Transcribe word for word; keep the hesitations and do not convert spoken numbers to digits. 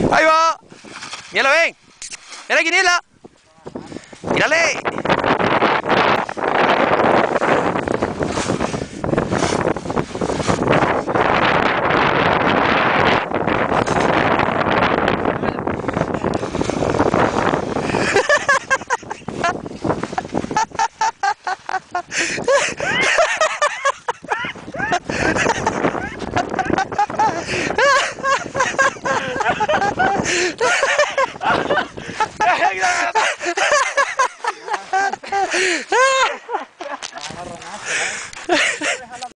Ahí va. Mírala, ven. Ven aquí, Nela. Mírale.